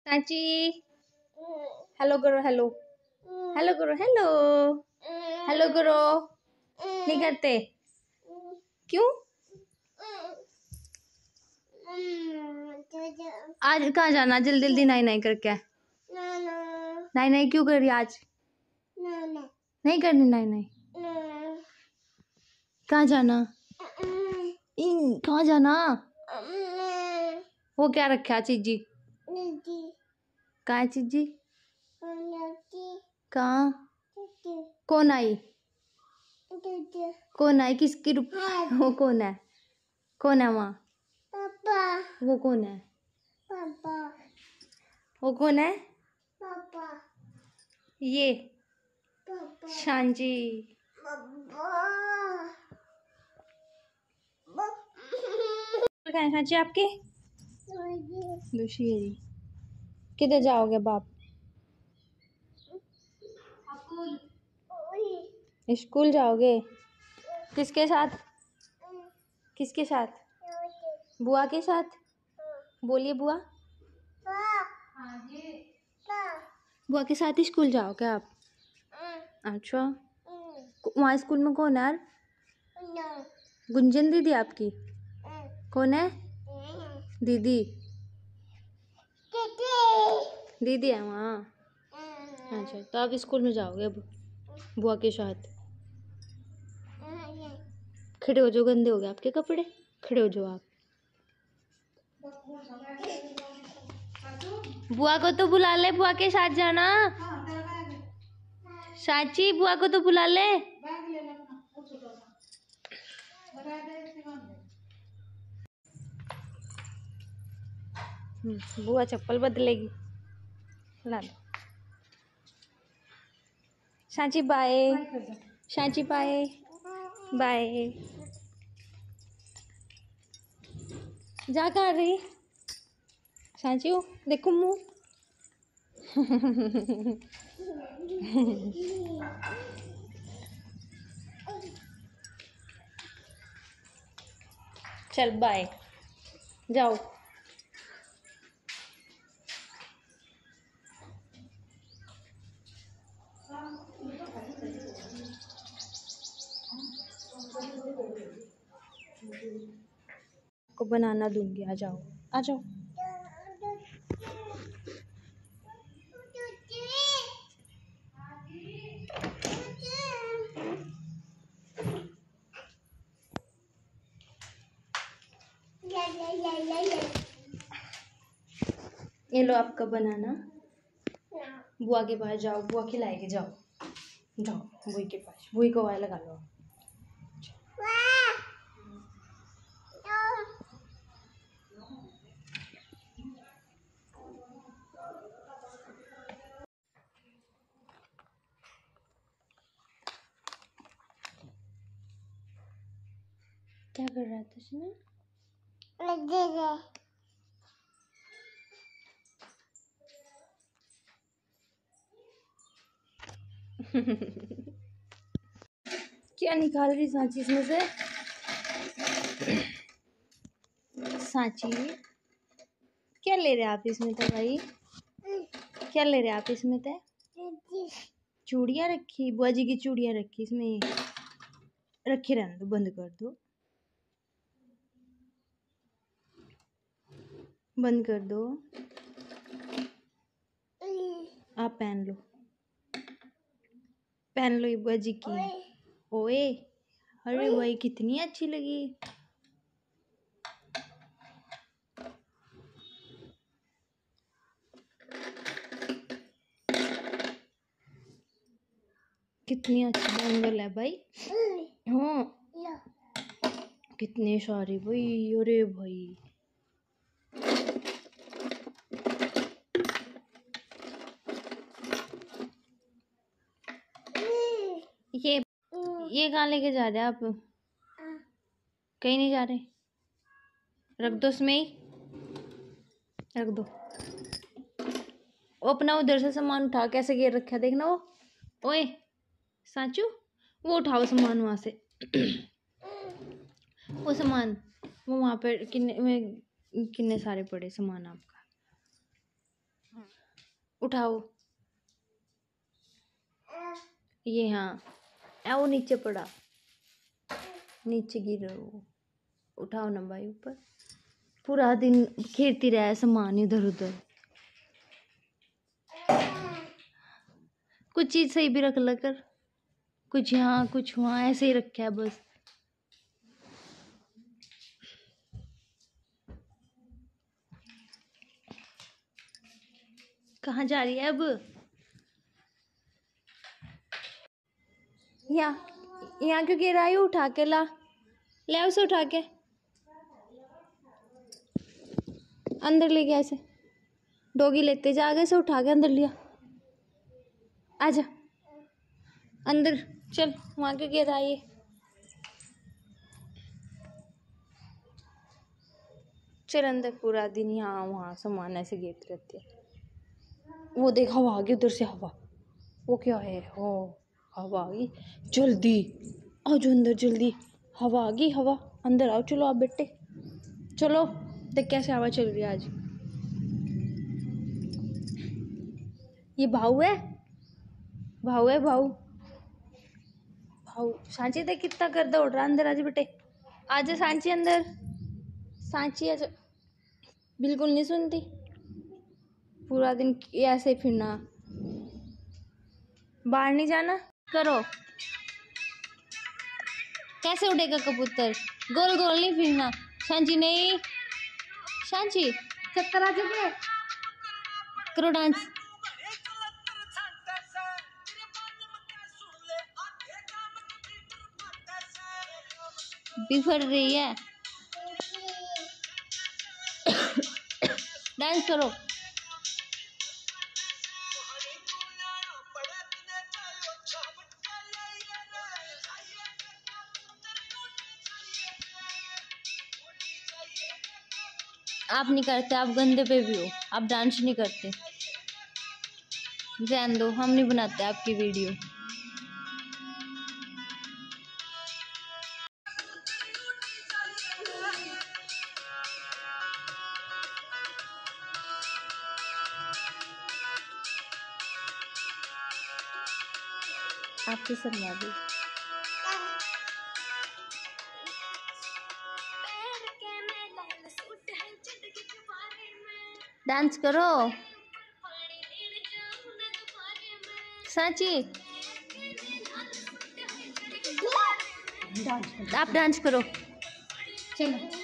Sanchi hello करो, hello hello करो, hello hello करो। नहीं करते क्यों? आज कहाँ जाना? जल्दी जल्दी नाई नाई करके। नाई नाई क्यों कर रही आज? नहीं करनी नाई नाई। कहाँ जाना? कहाँ जाना? वो क्या रखा चीजी? कहाँ चीजी? कहाँ? कौन आई? कौन आई? किसकी रुप? वो कौन है? कौन है वहाँ? पापा। वो कौन है? पापा। वो कौन है? पापा। ये पापा। शांजी। कहाँ है सांची आपके? दुशियरी। किधर जाओगे बाप? स्कूल जाओगे? किसके साथ? किसके साथ? बुआ के साथ। बोलिए बुआ। बुआ के साथ ही स्कूल जाओगे आप? अच्छा, वहाँ स्कूल में कौन है? गुंजन दीदी आपकी? कौन है? दीदी दीदी है वहाँ। अच्छा, तो आप स्कूल में जाओगे अब बुआ के साथ? खड़े हो जाओ, गंदे हो गए आपके कपड़े। खड़े हो जाओ आप। बुआ को तो बुला ले, बुआ के साथ जाना। साची बुआ को तो बुला ले। बुआ चप्पल बदलेगी। ला दो। Sanchi bye. Sanchi bye bye. जा कर रही सांची? देखो मुँह। चल बाय, जाओ। को बनाना दूंगी, आ जाओ आ जाओ। ये लो आपका बनाना। बुआ के पास जाओ, बुआ खिलाएगी। जाओ जाओ बुई के पास, बुई को वाय लगा लो। क्या कर रहा था इसमें? क्या निकाल रही सांची इसमें से? सांची क्या ले रहे आप इसमें तो भाई? क्या ले रहे आप इसमें तो? चूड़ियाँ रखी? बुआ जी की चूड़ियाँ रखी इसमें? रखी रहने दो, बंद कर दो, बंद कर दो। आप पहन लो, पहन लो ये बुआ जी की। ओए अरे भाई कितनी अच्छी लगी। कितनी अच्छी बैंगल है भाई। हाँ कितने सारे भाई। अरे भाई ये कहाँ लेके जा रहे हैं आप? कहीं नहीं जा रहे? रख दो इसमें ही, रख दो। वो अपना उधर से सामान उठा, कैसे गिर रखा देखना वो। ओए सांचू वो उठाओ सामान वहां से। वो सामान वो वहां पर किन्ने सारे पड़े सामान आपका। उठाओ ये, हाँ वो नीचे पड़ा, नीचे गिर रहा वो, उठाओ ना भाई ऊपर। पूरा दिन खेलती रहा सामान इधर उधर, कुछ चीज सही भी रख ल कर, कुछ यहाँ कुछ वहाँ ऐसे ही रखा है बस। कहाँ जा रही है अब? यहाँ क्यों गिर आई? उठा के ला, ले उसे उठा के अंदर ले गया, ऐसे डोगी लेते जा, आगे से उठा के अंदर लिया, आजा अंदर चल, वहाँ क्यों गिर आई? चल अंदर। पूरा दिन यहाँ वहाँ सामान ऐसे गिरते रहती है। वो देख हवा आ गई उधर से, हवा, वो क्या है? हो हवा आ गई, जल्दी आओ जो अंदर, जल्दी हवा आ गई, हवा अंदर आओ, चलो आप बेटे चलो। देख कैसे हवा चल रही है आज। ये भाऊ है, भाऊ है, भाऊ भाऊ। सांची देख कितना कर दौड़ रहा, अंदर आजा बेटे, आजा सांची अंदर, सांची आजा। बिल्कुल नहीं सुनती, पूरा दिन ऐसे ही फिरना, बाहर नहीं जाना। करो, कैसे उड़ेगा कबूतर? गोल गोल नहीं फिरना सांची, नहीं सांची, चक्कर आ जाए। करो डांस, बिफर रही है, डांस करो। आप नहीं करते, आप गंदे पे भी हो, आप डांस नहीं करते, जान दो, हम नहीं बनाते आपकी वीडियो। आपकी शर्मा भी। डांस करो सांची, आप डांस करो, चलो।